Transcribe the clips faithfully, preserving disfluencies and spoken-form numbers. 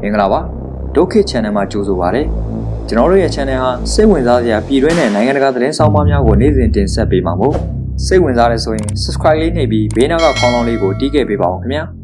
မင်္ဂလာပါဒုက္ခ channel မှာကြိုဆိုပါရစေကျွန်တော်တို့ရဲ့ channel ဟာစိတ်ဝင်စားစရာပြည်တွင်းနဲ့နိုင်ငံတကာသတင်းဆောင်မများကိုနေ့စဉ်တင်ဆက်ပေးမှာမို့စိတ်ဝင်စားတဲ့ဆိုရင် subscribe လေးနှိပ်ပြီးဘေးနောက်ကခေါင်းလောင်းလေးကိုတီးခဲ့ပေးပါဦးခင်ဗျာ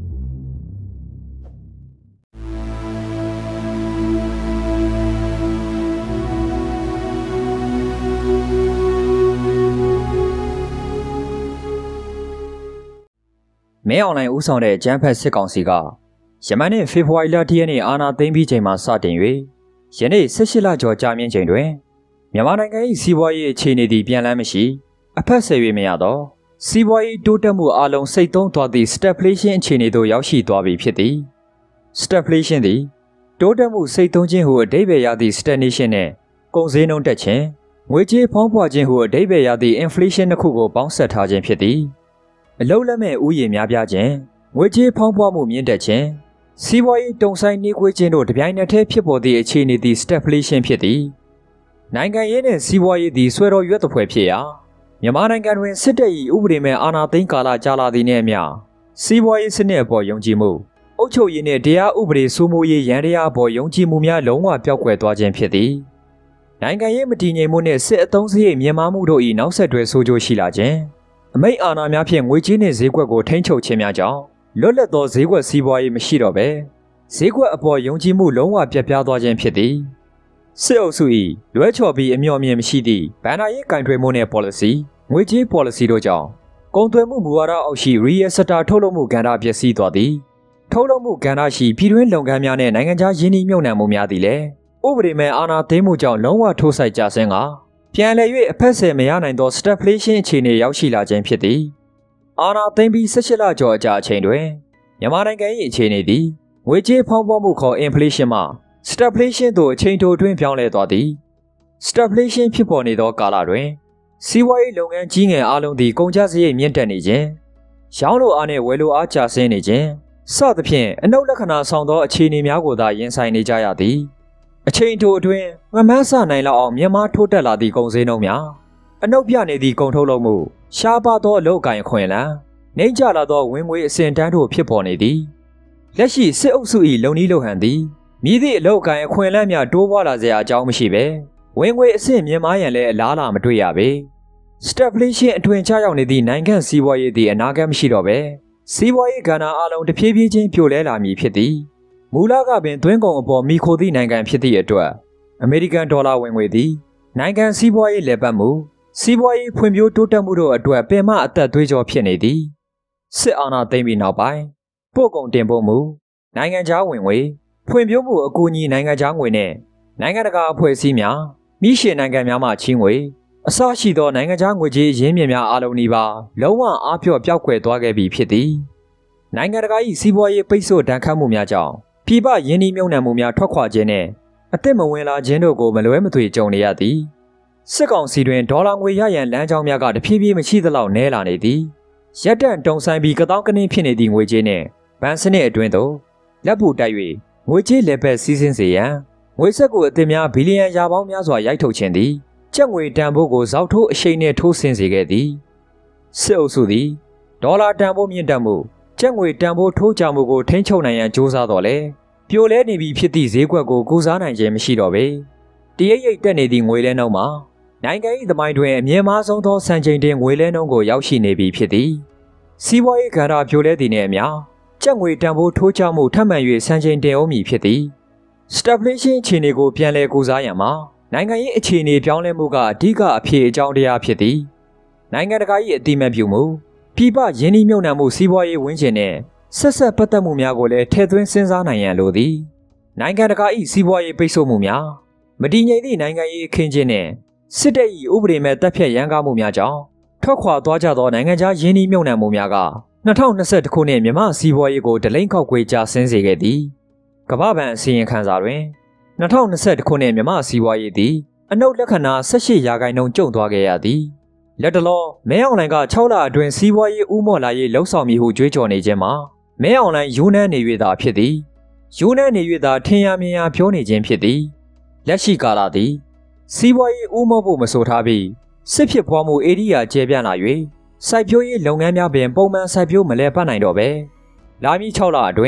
မဲအွန်လိုင်းဦးဆောင်တဲ့ဂျမ်ဖက်စစ်ကောင်စီကယမန်နှစ်ဖေဖော်ဝါရီလတရက်နေ့အာဏာသိမ်းပြီးချိန်မှာစတင်၍ယနေ့ဆယ့်ရှစ်လကျော်ကြာမြင့်ချိန်တွင်မြန်မာနိုင်ငံ၏စီးပွားရေးအခြေအနေသည်ပြန်လည်မရှိအဖက်ဆယ်၍မရသောစီးပွားရေးတိုးတက်မှုအလုံးစိတ်သုံးသွားသည့် stagflation အခြေအနေသို့ရောက်ရှိသွားပြီဖြစ်သည် stagflation သည်တိုးတက်မှုစိတ်သုံးခြင်းဟုအဓိပ္ပာယ်ရသည့် stagnation နှင့်ကုန်ဈေးနှုန်းတက်ခြင်းငွေကြေးဖောင်းပွခြင်းဟုအဓိပ္ပာယ်ရသည့် inflation နှစ်ခုကိုပေါင်းစပ်ထားခြင်းဖြစ်သည်အလုံးလက်မဲ့ဥယျာဉ်များပြားခြင်းငွေကြေးဖောင်းပွမှုမြင့်တက်ခြင်းစီးပွားရေးတုံဆိုင်နှေးကွေးခြင်းတို့တပြိုင်နက်တည်းဖြစ်ပေါ်သည့်အခြေအနေသည် stagflation ဖြစ်သည်နိုင်ငံရေးနှင့်စီးပွားရေးသည်ဆွဲတော်ရွက်သဖွယ်ဖြစ်ရာမြန်မာနိုင်ငံတွင်စစ်တပ်၏ဥပဒေမဲ့အာဏာသိမ်းကာလကြာလာသည်နှင့်အမျှစီးပွားရေးစနစ်အပေါ်ယုံကြည်မှုအုပ်ချုပ်ရေးနှင့်တရားဥပဒေစိုးမိုးရေးရန်တရားအပေါ်ယုံကြည်မှုများလုံးဝပျောက်ကွယ်သွားခြင်းဖြစ်သည်နိုင်ငံရေးမတည်ငြိမ်မှုနှင့်စစ်အုံစရိတ်မြင့်မားမှုတို့၏နောက်ဆက်တွဲဆိုးကျိုးရှိလာခြင်းအမိန့်အာဏာများဖြင့်ငွေကြေးနှင့်ဈေးကွက်ကိုထိန်းချုပ်ခြင်းများကြောင့်လွတ်လပ်သောဈေးကွက်စီးပွားရေးမရှိတော့ဘဲဈေးကွက်အပေါ်ယုံကြည်မှုလုံးဝပြတ်ပြားသွားခြင်းဖြစ်သည်စစ်အုပ်စု၏လွဲချော်ပြီးအမျှော်မြင်မရှိသည့်ဘဏ္ဍာရေးကင်တွယ်မှုနှင့် policy ငွေကြေး policy တို့ကြောင့်ကုန်သွယ်မှုမူဝါဒအောက်ရှိ real sector ထုတ်လုပ်မှုကဏ္ဍပျက်စီးသွားသည်ထုတ်လုပ်မှုကဏ္ဍရှိပြည်တွင်းလုပ်ငန်းများနှင့်နိုင်ငံခြားယင်းနှိမ့်မြုပ်နှံမှုများသည်လည်းဥပဒေမဲ့အာဏာသိမ်းမှုကြောင့်လုံးဝထိုးစိုက်ကျဆင်းကပြန်လည်၍အဖက်ဆယ်မရနိုင်သော stagflation အခြေအနေရောက်ရှိလာခြင်းဖြစ်သည်အာဏာသိမ်းပြီးဆယ့်ရှစ်လကျော်အကြာအချိန်တွင်မြန်မာနိုင်ငံ၏အခြေအနေသည်ငွေကြေးဖောင်းပွမှုခေါ် inflation မှ stagflation သို့အချိန်တိုအတွင်းပြောင်းလဲသွားသည် stagflation ဖြစ်ပေါ်နေသောကာလတွင်စီးပွားရေးလုပ်ငန်းကြီးငယ်အလုံးသည်ကုန်ကျစရိတ်မြင့်တက်နေခြင်းရောင်းလိုအားနှင့်ဝယ်လိုအားကျဆင်းနေခြင်းစသဖြင့်အနှုတ်လက္ခဏာဆောင်သောအခြေအနေများကိုသာရင်ဆိုင်နေကြရသည်အချိန်တိုအတွင်းမမှန်းဆနိုင်လောက်အောင်မြန်မာထိုးတက်လာသည့်ကုန်စည်နှုန်းများအနှုတ်ပြနေသည့်ကုန်ထုတ်လုပ်မှုရှားပါသောအလုပ်အကိုင်အခွင့်အလမ်းနှိမ့်ကျလာသောဝင်ငွေအဆင့်တန်းတို့ဖြစ်ပေါ်နေသည်လက်ရှိစစ်အုပ်စု၏လုံနည်းလုံဟန်သည်မြည်သည့်အလုပ်အကိုင်အခွင့်အလမ်းများတိုးပွားလာစရာအကြောင်းမရှိဘဲဝင်ငွေအဆင့်မြင့်မားရန်လည်းအလားအလာမတွေ့ရပေ stagflation အတွင်ချရောက်နေသည့်နိုင်ငံစီးပွားရေးသည်အနာဂတ်မရှိတော့ဘဲစီးပွားရေးကဏ္ဍအလုံးတစ်ပြေးပြေးချင်းပြိုလဲလာမည်ဖြစ်သည်မူလကပင်သွင်းကုန်အပေါ်မိခိုသည့်နိုင်ငံဖြစ်သည့်အတွက်အမေရိကန်ဒေါ်လာဝင်ငွေသည်နိုင်ငံစီးပွားရေးလည်ပတ်မှုစီးပွားရေးဖွံ့ဖြိုးတိုးတက်မှုတို့အတွက်ပင်မအသက်သွေးကြောဖြစ်နေသည်စစ်အာဏာသိမ်းပြီးနောက်ပိုင်းပို့ကုန်တင်ပို့မှုနိုင်ငံခြားဝင်ငွေဖွံ့ဖြိုးမှုအကူအညီနိုင်ငံခြားငွေနဲ့နိုင်ငံတကာအဖွဲ့အစည်းများမိရှေနိုင်ငံများမှချေးငွေအစရှိသောနိုင်ငံခြားငွေကြေးရင်းမြစ်များအလုံးနီးပါးလုံးဝအားဖြော့ပျောက်ကွယ်သွားခဲ့ပြီဖြစ်သည်နိုင်ငံတကာ၏စီးပွားရေးပိတ်ဆို့ဒဏ်ခတ်မှုများကြောင့်ပြည်ပယင်းနှိမ့်မြုပ်နှံမှုများထွက်ခွာခြင်းနဲ့အသစ်မဝင်လာခြင်းတို့ကိုမလွဲမသွေကြုံနေရသည်စစ်ကောင်စီတွင်ဒေါ်လာငွေရရန်လမ်းကြောင်းများကတဖြည်းဖြည်းမရှိသလောက်နည်းလာနေသည်ရက်တန့်တုံဆိုင်ပြီးကတောင်းကနင်းဖြစ်နေသည့်ငွေကြေးနှင့်ဗန်စနစ်အတွင်းသို့လက်ပူတိုက်၍ငွေကြေးလက်ဖက်စီးဆင်းစေရန်ငွေစက်ကိုအသစ်များဘီလီယံရာပေါင်းများစွာရိုက်ထုတ်ခြင်းသည်ကျပ်ငွေတန်ဖိုးကိုဇောက်ထိုးအရှိန်နှင့်ထိုးဆင်းစေခဲ့သည်စစ်အုပ်စုသည်ဒေါ်လာတန်ဖိုးမြင့်တက်မှုကျပ်ငွေတန်ဖိုးထိုးကျမှုကိုထိန်းချုပ်နိုင်ရန်ကြိုးစားတော်လဲပြိုလဲနေပြီဖြစ်သည့်ဈေးကွက်ကိုကူစားနိုင်ခြင်းမရှိတော့ပေတရိပ်ရိပ်တက်နေသည့်ငွေလဲနှုန်းမှာနိုင်ငံ၏သမိုင်းတွင်အမြင့်မားဆုံးသောစံချိန်တင်ငွေလဲနှုန်းကိုရောက်ရှိနေပြီဖြစ်သည်စီးပွားရေးကဏ္ဍပြိုလဲသည်နှင့်အမျှကျပ်ငွေတန်ဖိုးထိုးကျမှုထပ်မံ၍စံချိန်တင်အောင်မည်ဖြစ်သည် stagflation အခြေအနေကိုပြန်လည်ကူစားရန်မှာနိုင်ငံရေးအခြေအနေပြောင်းလဲမှုကအဓိကအဖြစ်အကြောင်းတရားဖြစ်သည်နိုင်ငံတကာ၏အတိမတ်ပြုမှုပြည်ပယင်းနှိမ့်မြုပ်နှံမှုစီးပွားရေးဝန်းကျင်နှင့်ဆက်ဆက်ပတ်သက်မှုများကိုလည်းထည့်သွင်းစဉ်းစားနိုင်ရန်လိုသည်နိုင်ငံတကာ၏စီးပွားရေးပိတ်ဆို့မှုများမတည်ငြိမ်သည့်နိုင်ငံရေးအခင်းကျင်းနှင့်စစ်တပ်၏ဥပဒေမဲ့တပ်ဖြတ်ရန်ကားမှုများကြောင့်ထွက်ခွာသွားကြသောနိုင်ငံခြားယင်းနှိမ့်မြုပ်နှံမှုများက၂၀၂၁ခုနှစ်မြန်မာစီးပွားရေးကိုဒလိမ့်ခောက်ကွေးကျဆင်းစေခဲ့သည်ကမ္ဘာ့ဘဏ်အစီရင်ခံစာတွင်၂၀၂၁ခုနှစ်မြန်မာစီးပွားရေးသည်အနှုတ်လက္ခဏာ၁၈ရာခိုင်နှုန်းကျုံသွားခဲ့ရသည်လက်တလောမဲအွန်လိုင်းက၆လအတွင်းစီးပွားရေးဥမော်လာရေးလှုပ်ဆောင်မည်ဟုကြွေးကြော်နေခြင်းမှာမဲအွန်လိုင်းယူနန်းနေ၍သာဖြစ်သည်ယူနန်းနေ၍သာထင်ရမြင်ရပြောနေခြင်းဖြစ်သည်လက်ရှိကာလသည်စီးပွားရေးဥမော်ဖို့မဆိုထားပြီးစစ်ဖြစ်ပွားမှုဧရိယာကျယ်ပြန့်လာ၍စိုက်ပျိုးရေးလုပ်ငန်းများပင်ပုံမှန်စိုက်ပျိုးမလဲပတ်နိုင်တော့ပဲလာမည့်၆လအတွင်း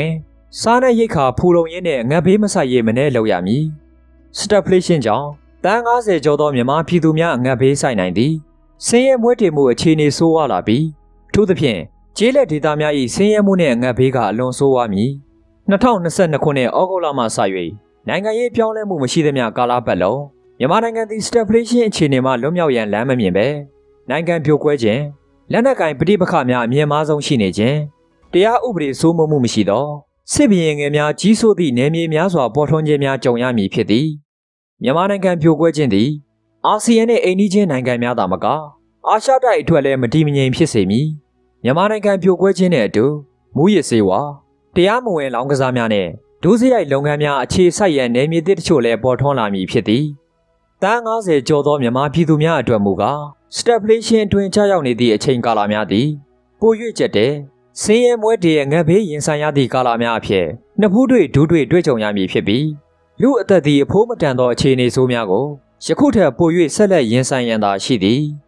စားနဲ့ရိတ်ခါဖူလုံရင်းနဲ့ငတ်ဘေးမဆိုင်ရေးမနဲ့လောက်ရမည်။ Stagflation ကြောင့်တန်း၅၀ကျော်သောမြန်မာပြည်သူများအငတ်ဘေးဆိုင်နိုင်သည်။ဆင်းရဲမွဲတေမှုအခြေအနေဆိုးဝါးလာပြီးထို့သဖြင့်ကျေးလက်ဒေသများ၏ဆင်းရဲမှုနှင့်အငတ်ဘေးကအလွန်ဆိုးဝါးမည်။နှစ်ထောင်နှစ်ဆယ့်နှစ်ခုနှစ်ဩဂုတ်လမှစ၍နိုင်ငံရေးပြောင်းလဲမှုမရှိသမျှကာလပတ်လုံးမြန်မာနိုင်ငံသည် Stagflation အခြေအနေမှလွတ်မြောက်ရန်လမ်းမမြင်ပဲနိုင်ငံပြိုကွဲခြင်းလက်နက်ကင်ပဋိပက္ခများအမြင့်မားဆုံးရှိနေခြင်းတရားဥပဒေစိုးမိုးမှုမရှိသောစစ်ဘီရင်ငယ်များကြီးစိုးသည့်နယ်မြေများစွာပေါ်ထွန်းခြင်းများကြုံရမည်ဖြစ်သည်မြန်မာနိုင်ငံပြိုကွဲခြင်းသည်အာဆီယံနှင့်အိမ်နီးချင်းနိုင်ငံများသာမကအာရှတိုက်အတွက်လည်းမတည်မငြိမ်ဖြစ်စေမည်မြန်မာနိုင်ငံပြိုကွဲခြင်းနှင့်အတူမူရစ်စေဝါတရားမဝင်လောင်းကစားများနှင့်ဒုစရိုက်လုပ်ငန်းများအခြေစိုက်ရန်နယ်မြေသစ်တချို့လည်းပေါ်ထွန်းလာမည်ဖြစ်သည်တန်း၅၀ကျော်သောမြန်မာပြည်သူများအတွက်မူကား Stagflation အတွင်းကြာရောက်နေသည့်အချိန်ကာလများသည်ပို၍ကျက်တဲ့ဆင်းရဲမွဲတေရဲ့ငတ်ဘေးရင်ဆိုင်ရသည့်ကာလများအဖြစ်နှစ်ဖူးတွေ့ဒူးတွေ့တွေ့ကြုံရမည်ဖြစ်ပြီးလူအသက်သည်အဖိုးမတန်သောအခြေအနေဆိုးများကိုယခုထက်ပို၍ဆက်လက်ရင်ဆိုင်ရန်သာရှိသည်